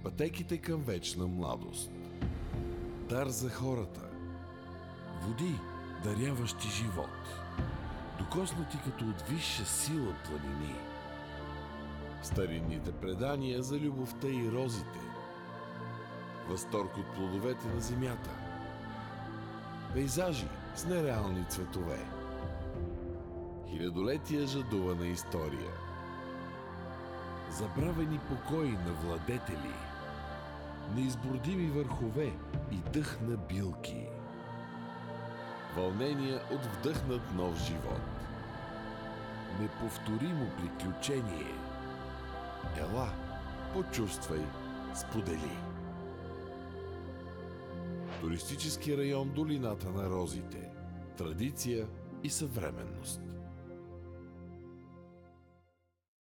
Пътеките към вечна младост. Дар за хората. Води, даряващи живот. Докоснати като от висша сила планини. Старинните предания за любовта и розите. Възторг от плодовете на земята. Пейзажи с нереални цветове. Хилядолетия жадувана история. Забравени покои на владетели. Неизбродими върхове и дъх на билки. Вълнения от вдъхнат нов живот. Неповторимо приключение. Ела, почувствай, сподели. Туристически район Долината на розите. Традиция и съвременност.